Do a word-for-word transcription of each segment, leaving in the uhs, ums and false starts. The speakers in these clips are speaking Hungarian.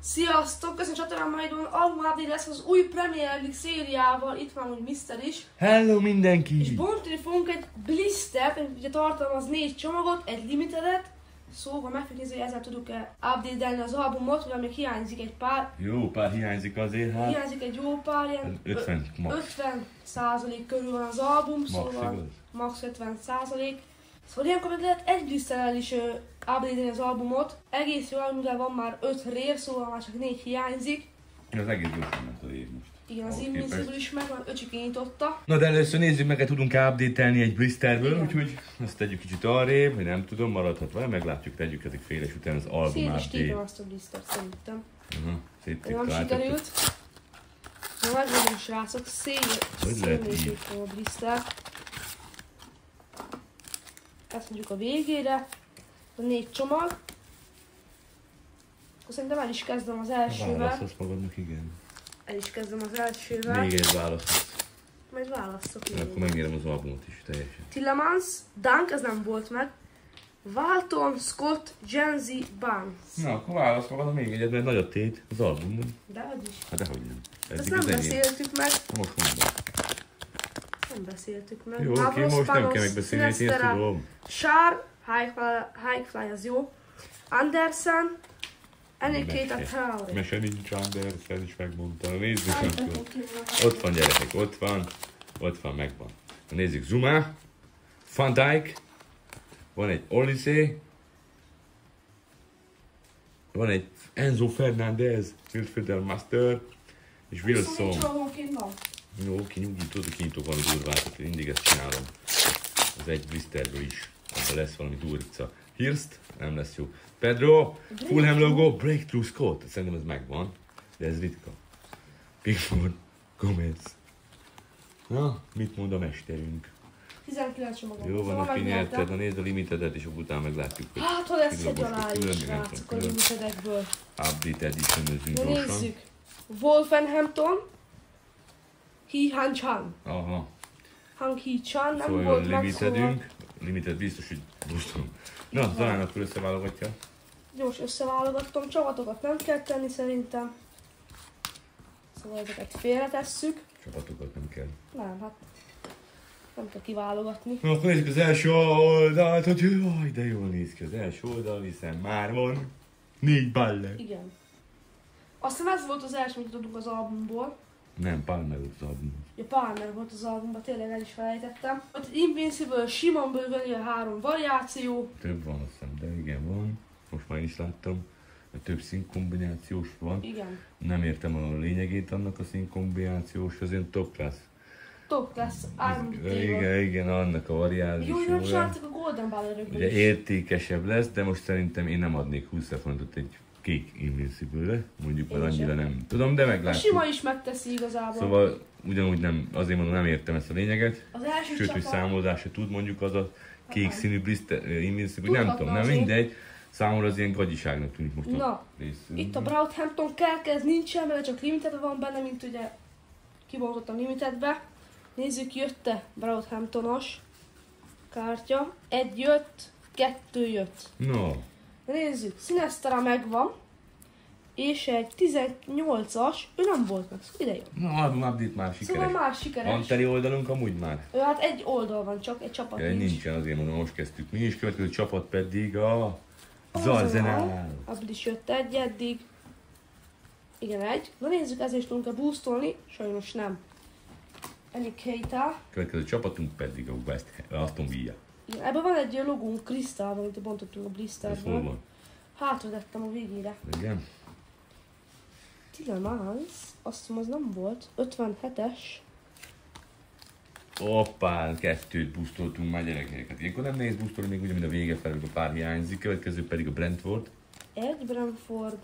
Sziasztok! Köszönöm a csatornámaidon, album update lesz az új Premier League szériával, itt van úgy miszter is. Hello mindenki! És bontani fogunk egy blistert, ugye tartalmaz négy csomagot, egy limitedet, szóval meg fogjuk nézni, hogy ezzel tudjuk-e update-elni az albumot, ugye még hiányzik egy pár. Jó pár hiányzik azért, hát. Hiányzik egy jó pár, ilyen ötven, max. ötven százalék körül van az album, Max, szóval igaz? max ötven százalék. Szóval ilyenkor meg lehet egy blisterrel is uh, update-elni az albumot. Egész jó, mivel van már öt rér, szóval már csak négy hiányzik. Az egész gyorsan ment a rév most. Igen, az Ahhoz Invincible képest. is megvan, öcsik nyitotta. Na de először nézzük meg, hogy tudunk update-elni egy blisterből, Igen. úgyhogy azt tegyük kicsit arrébb, hogy nem tudom, maradhat vele, meglátjuk, tegyük ezek fél és után az album Szét is update. típem azt a blistert szerintem. Aha, szép Nem találtatok. sikerült. Na megmondom, srácok, Hogy lehet így? szétnézőkkel a blistert. Ezt mondjuk a végére. A négy csomag. Akkor szerintem el is kezdem az elsővel. Válaszolsz magadnak, igen. El is kezdem az elsővel. Még egy válasz. Majd válasszok Na, akkor még. megnézem az albumot is teljesen. Tillemans, Dunk, ez nem volt meg. Walton, Scott, Jenzy, Barnes. Na, akkor válasz magadnak még egyet, mert nagy a tét az albumon. De hogy is. Hát dehogy nem. Ezt Eddig nem az enyém. beszéltük meg. Na, most mondom. Nem beszéltük meg. Jó, oké, Navros, most nem Panos, kell megbeszélni, én Sinestera, tudom. Sár, Highfly, Highfly az jó. Anderson, Enikét a Mese. Traoré. Mese nincs, Andersen is megmondta. Nézzük Aj, akkor. de kívül. Ott van gyerekek, ott van. Ott van, megvan. Na, nézzük, Zuma, Van Dijk, van egy Olise, van egy Enzo Fernández, Midfielder Master, és Wilson. huszonnégy csomagként van. Jó, ki nyugi, tudod, kinyitok valami durvát, hogy mindig ezt csinálom. Az egy blisterből is. Abban lesz valami durca. Hirst, nem lesz jó. Pedro, Fulham logo, Breakthrough Scott. Szerintem ez megvan, de ez ritka. Pickford, Gomez. Na, mit mond a mesterünk? tizenkilenc csomagom. Jó van, Szóval aki megnyertem. nyerted, na nézd a limitedet, és utána meglátjuk, hogy Hát, ha lesz egy Külön, alá külön, is, nem tudom, srácok, a külön. limitedekből. update edition-özünk Na gyorsan. nézzük. Wolverhampton, He Han Chan. Aha, Han He Chan nem szóval volt a meg, limitedünk. Limited biztos, hogy buszom. Na, talán akkor összeválogatja. gyors összeválogattam, csapatokat nem kell tenni szerintem. Szóval ezeket félretesszük. Csapatokat nem kell. Nem, hát nem kell kiválogatni. Na, akkor nézzük az első oldalt, hogy jaj, de jól néz ki az első oldal, hiszen már van négy balle. Igen. Aztán ez volt az első, amit tudunk az albumból. Nem, Palmer volt az album. Ugye Palmer volt az albumban, tényleg el is felejtettem. Ott Invincible, Simon bőveni a három variáció. Több van, azt hiszem, de igen, van. Most már én is láttam. A több színkombinációs van. Igen. Nem értem a lényegét annak a színkombinációs, az ilyen top class. Top lesz, Army Igen, igen, annak a Jó, nem variációja. csináltak a Golden Ballerökből Ugye is. értékesebb lesz, de most szerintem én nem adnék húsz forintot egy kék Invincible-re. Mondjuk, mert Én annyira sem. nem tudom, de A meglátjuk. sima is megteszi igazából. Szóval ugyanúgy nem, azért mondom, nem értem ezt a lényeget. Az első Sőt, hogy csapat... számolás se tud, mondjuk az a kék Aha. színű blister, Invincible, nem Tudhatna tudom, nem azért. mindegy. Számomra az ilyen gagyiságnak tűnik most Na, a rész. Itt a Broughampton Kerk, ez nincsen benne, csak limited van benne, mint ugye kibontottam limitedbe. Nézzük, jött-e Broughamptonos kártya. Egy jött, kettő jött. No, Nézzük, Sinestera megvan. És egy tizennyolcas, ő nem volt meg, szóval ide jön. no, album update már Szóval sikeres. már Van sikeres. teli oldalunk amúgy már? Ő hát egy oldal van csak, egy csapat Ja, nincs. nincsen, azért mondom, most kezdtük mi is, következő csapat pedig a Arsenal. Arsenal. Abból is jött egy eddig. Igen, egy. Na nézzük, ezért is tudunk-e boostolni? Sajnos nem. Ennyi Keita. Következő csapatunk pedig a West Aston Villa. Igen, ebben van egy logónk Krisztálban, amit bontottunk a Ez hol blisterből. van? Hátra tettem a végére. Igen? Tillemans, azt hiszem az nem volt. ötvenhetes. Hoppá, kettőt boostoltunk már gyerekek. Hát ilyenkor nem nehéz boostolni, még ugye, mint a vége felül a pár hiányzik. Következő pedig a Brentford. Egy Brentford.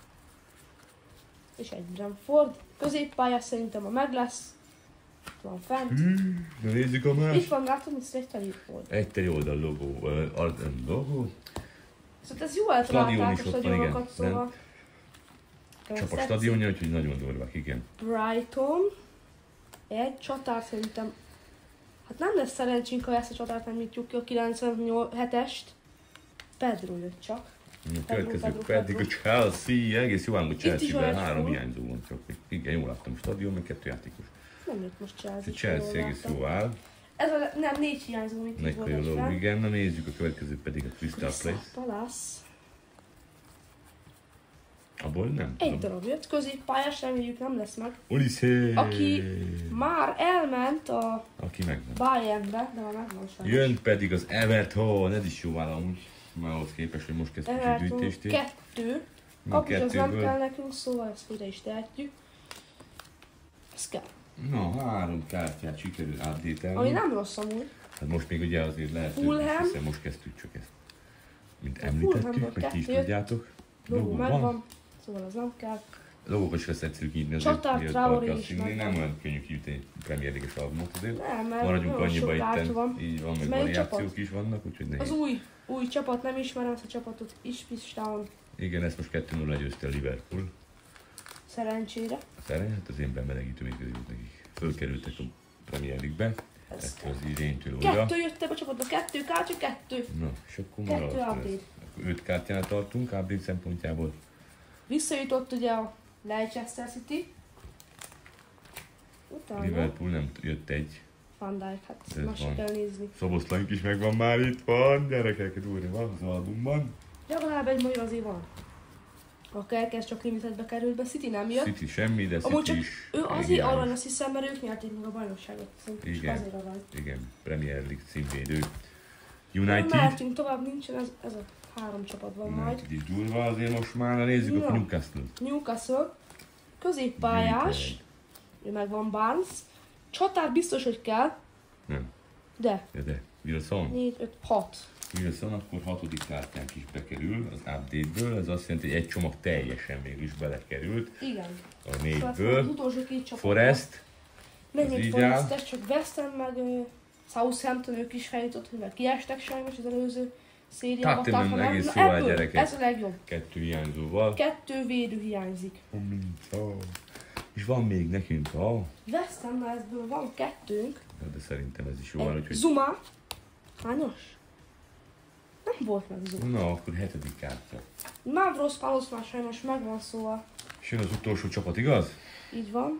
És egy Brentford. Középpályás szerintem a meg lesz. Itt van fent. Hmm, na nézzük a más. Itt van, látod, mint egy teli volt. Egy teli oldal logó. Uh, Arden logó. Szóval ez jó Stadion eltalálták is a ott van, igen. stadionokat, szóval. Csapa stadionja, úgyhogy nagyon durvák, igen. Brighton. Egy csatár szerintem. Hát nem lesz szerencsénk, ha ezt a csatárt nem nyitjuk ki a kilencvenhetest. Pedro jött csak. A következő pedig a Chelsea, egész jó ám, hogy Chelsea-ben három full. hiányzó van csak. Igen, jól láttam a stadion, meg kettő játékos. Nem jött most Chelsea. A Chelsea egész jó áll. Ez a, nem, négy hiányzó, mint így volt Nagyon jó, egyben. igen, na nézzük a következő pedig a Crystal Crystal Palace. Palace. Abból nem Egy tudom. darab jött, középpályás, reméljük nem lesz meg. Olise! Aki már elment a Aki megvan. Bayernbe, de már megvan sajnos. Jön pedig az Everton, ez is jó áll amúgy. Már ahhoz képest, hogy most kezdtük a Everton gyűjtést. kettő. Na, Kapus az nem kettőből. kell nekünk, szóval ezt ide is tehetjük. Ez kell. Na, három kártyát sikerül update-elni. Ami nem rossz amúgy. Hát most még ugye azért lehet, hogy Fulham. hiszen most kezdtük csak ezt. Mint A említettük, Fulhamból meg ti is kettő. tudjátok. Logó Logó megvan, van. szóval az nem kell. Logókat is lesz egyszerű kinyitni, Csatár, azért Traoré valaki is azt hinné, megvan. nem olyan könnyű kiütni egy Premier League-es albumot azért. Nem, mert Maradjunk nagyon sok annyiba kártya itten, van. így van, meg Melyik variációk csapat? is vannak, úgyhogy nehéz. Az új, új csapat, nem ismerem ezt a csapatot, Ipswich. Igen, ezt most kettő nulla győzte a Liverpool. Szerencsére. Szerint, hát az én bemelegítő még közül nekik. Fölkerültek a Premier League-be. Ez Ezt kell. az idéntől újra. Kettő jöttek a csapatba, kettő kártya, kettő. Na, és akkor Kettő maradt update. lesz. Akkor öt kártyánál tartunk, update szempontjából. Visszajutott ugye a Leicester City. Utána Liverpool nem jött egy. Van Dijk, hát Ez most van. kell nézni. Szoboszlaink is megvan már itt van, gyerekek, durva van az albumban. Legalább egy magyar azért van. A Kerkez csak limitedbe került be, City nem jött. City semmi, de Amúgy City csak is. ő elég azért hiányos. arany, azt hiszem, mert ők nyerték meg a bajnokságot. Szerintem csak Igen. azért arany. Igen, Premier League címvédő. Nem United. mehetünk tovább, nincsen, ez, ez a három csapat van majd. United is durva azért most már, na nézzük Na. a Newcastle. Newcastle, középpályás, Gyűjtő ő meg van Barnes. Csatár biztos, hogy kell, Nem, de de, de. Wilson. négy, öt, hat. Wilson, akkor hatodik kártyánk is bekerül az update-ből, ez azt jelenti, hogy egy csomag teljesen mégis belekerült Igen. a Szóval az négyből. utolsó két csapat. Forest, Nem az egy így áll. Forest, csak West Ham meg uh, Southampton, ők is feljutott, hogy meg kiestek sajnos az előző szériában. Tottenham Tehát, ha nem- egész na, jó áll, ebből gyerekek. Ez a legjobb. kettő hiányzóval. Kettő védő hiányzik. És van még nekünk a... West Ham, ezből van kettőnk. De szerintem ez is jó áll, Egy úgyhogy... Zuma. Hányos? Nem volt meg Zuma. Na, akkor hetedik kártya. Mavros Palos már sajnos megvan, szóval És jön az utolsó csapat, igaz? így van.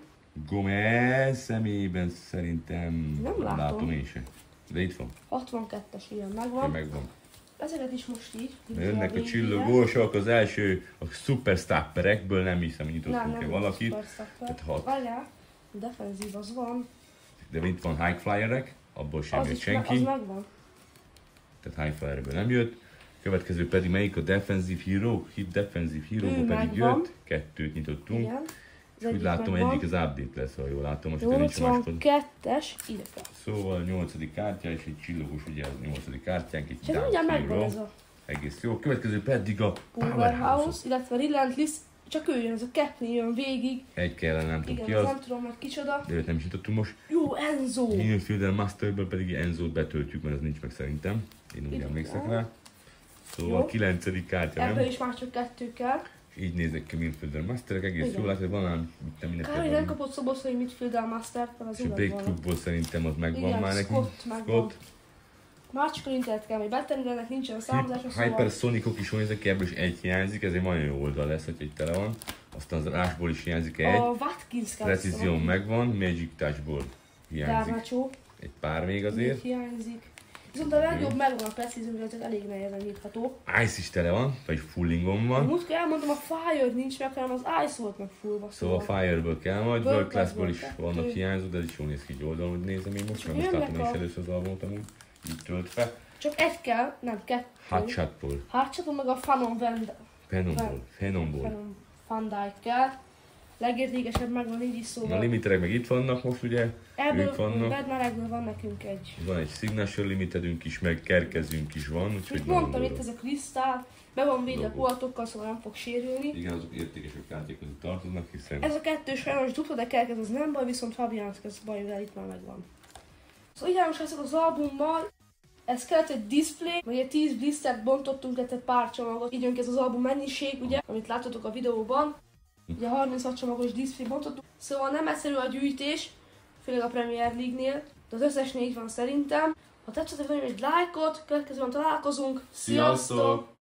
Gomez személyében szerintem... Nem látom. látom én sem. De itt van, hatvankettes ilyen ő megvan. megvan. Ezeket is most így. így Jönnek a végére. csillogósok, az első a superstapperekből, nem hiszem, hogy Nem, nyitottunk-e nem valakit. Superstapper. Tehát hat. Várjál, defenzív az van. De itt van high flyerek, abból sem Az jött is meg, az senki. megvan. Tehát high flyerből nem jött. Következő pedig melyik a defensive hero? Hit defensive hero Ő pedig megvan. jött. Kettőt nyitottunk. Igen. És úgy látom, hogy egyik az update lesz, ha jól látom, most itt nincs máskor. nyolcvankettes, ide kell. Szóval a nyolcadik kártya és egy csillogos, ugye az nyolcadik kártyánk, egy És ez mindjárt megvan hero. ez a Egész jó. Következő pedig a Powerhouse. Powerhouse, illetve Relentless. Csak ő jön, ez a Kepni jön végig. Egy kellene, nem tudom Igen, ki az az. nem tudom meg kicsoda. De őt nem is nyitottunk most. Jó, Enzo! Infielder Masterből pedig Enzót betöltjük, mert ez nincs meg szerintem. Én úgy Itt emlékszek van. rá. Szóval Jó. a kilencedik kártya, Ebből nem? is már csak kettő kell. És így néznek ki Infielder Masterek, egész Igen. jól látod, van ám, mit nem Kár, hogy nem minden. kapott Szoboszlai Midfielder Mastert, mert az És a igaz Break volna. Clubból szerintem az megvan Igen, már nekünk. Scott megvan. Már csak a internet kell még betenni, de ennek nincsen számzása, szóval... Hypersonicok is néznek ki, ebből is egy hiányzik, ez egy nagyon jó oldal lesz, hogy egy tele van. Aztán az Rásból is hiányzik egy. A Watkins kell Precision megvan, Magic Touchból hiányzik. Garnacho Egy pár még még azért. hiányzik. Viszont a legjobb megvan a Precision, hogy ez elég nehezen nyitható. Ice is tele van, vagy fullingon van. Múltkor elmondtam, a Fire nincs meg, hanem az Ice volt meg fullba. Szóval Fireből kell majd, World World Classból is Classból vannak kettő. hiányzó, de ez is jól néz ki, egy oldalon, hogy nézem én most, És mert most jönnek látom én is a- először az albumot amúgy, így töltve. Csak egy kell, nem kettő. Hotshotból, Hátcsatom meg a Fanon Van, Phenomból, Phenomból. Fanon Van Dijk kell. Legértékesebb megvan így is, A szóval. limiterek meg itt vannak most ugye, ők Ebből, vannak. Bednarekből van nekünk egy. Van egy Signature Limitedünk is, meg kerkezünk is van, úgyhogy Mint nagyon mondtam, itt durva. ez a Crystal, be van védve a Logo. poltokkal, szóval nem fog sérülni. Igen, azok értékesebb kártyák között tartoznak, hiszen Ez a kettő sajnos dupla, de Kerkez az nem baj, viszont Fabiansk ez baj, mivel itt már megvan. Szóval így most ezek az albummal, ez kellett egy display, vagy egy tíz blistert bontottunk, tehát egy pár csomagot. Így jön ki ez az album mennyiség, ugye, amit láttatok a videóban. Ugye harminchat csomagos display bontottunk. Szóval nem egyszerű a gyűjtés, főleg a Premier League-nél, de az összes négy van szerintem. Ha tetszett, hogy egy lájkot, következően találkozunk. Sziasztok!